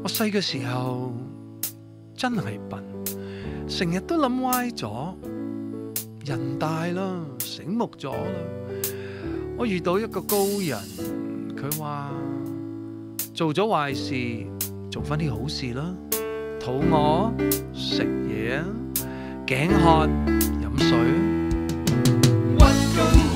我細嘅時候真係笨，成日都諗歪咗。人大啦，醒目咗啦。我遇到一個高人，佢話做咗壞事，做返啲好事啦。肚餓食嘢啊，頸渴飲水。